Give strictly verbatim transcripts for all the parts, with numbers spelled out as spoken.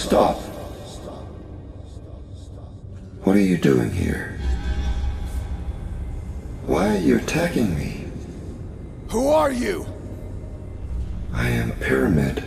stop. What are you doing here? Why are you attacking me? Who are you? I am Pyramid.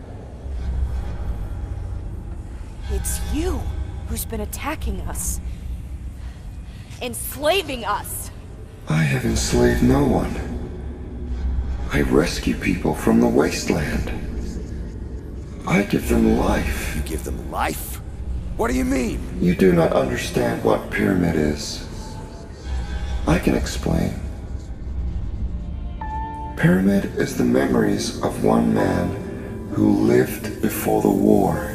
It's you who's been attacking us. Enslaving us. I have enslaved no one. I rescue people from the wasteland. I give them life. You give them life? What do you mean? You do not understand what Pyramid is. I can explain. Pyramid is the memories of one man who lived before the war.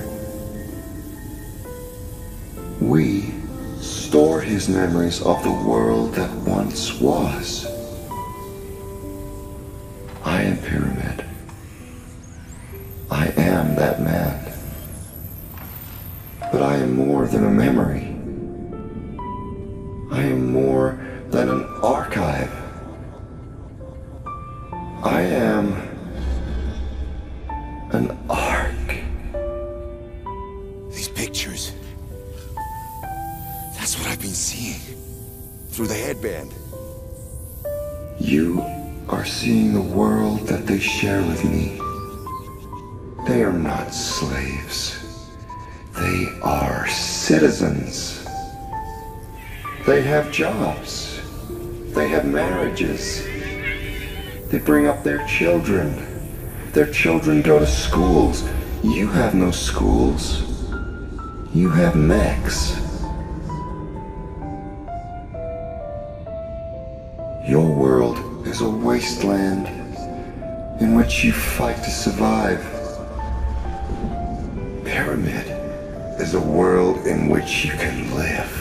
We store his memories of the world that once was. I am Pyramid. I am that man. But I am more than a memory. I am more than an archive. I am an arc. These pictures. That's what I've been seeing. Through the headband. You are seeing the world that they share with me. They are not slaves. They are citizens. They have jobs. They have marriages. They bring up their children. Their children go to schools. You have no schools. You have mechs. Your world is a wasteland in which you fight to survive. Pyramid is a world in which you can live.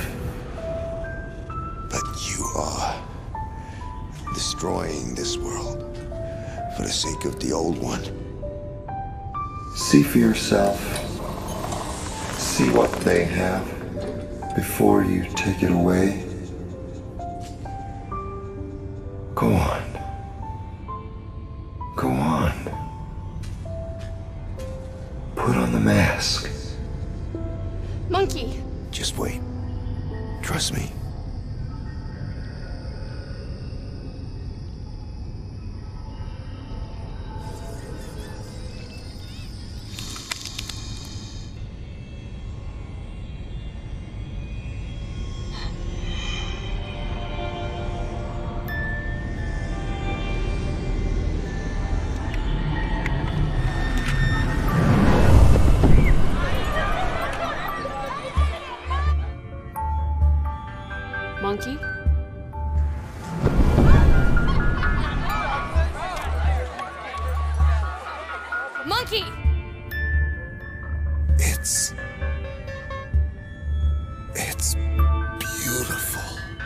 But you are destroying this world for the sake of the old one. See for yourself. See what they have before you take it away. Go on. Go on. Put on the mask. Monkey! Just wait. Trust me. Monkey? Monkey! It's... It's beautiful.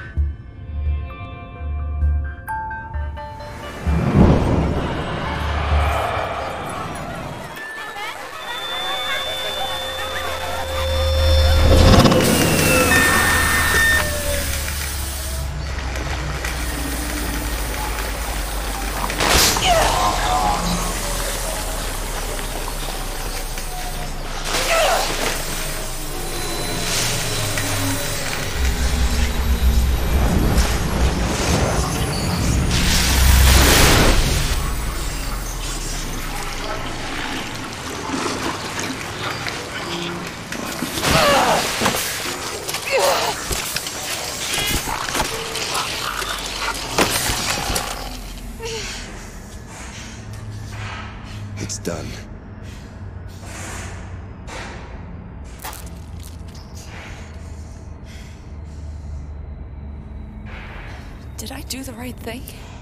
It's done. Did I do the right thing?